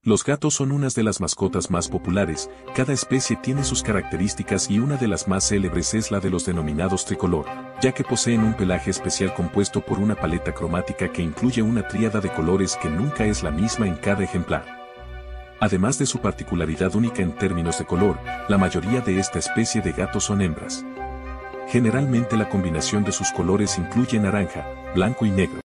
Los gatos son unas de las mascotas más populares, cada especie tiene sus características y una de las más célebres es la de los denominados tricolor, ya que poseen un pelaje especial compuesto por una paleta cromática que incluye una tríada de colores que nunca es la misma en cada ejemplar. Además de su particularidad única en términos de color, la mayoría de esta especie de gatos son hembras. Generalmente la combinación de sus colores incluye naranja, blanco y negro.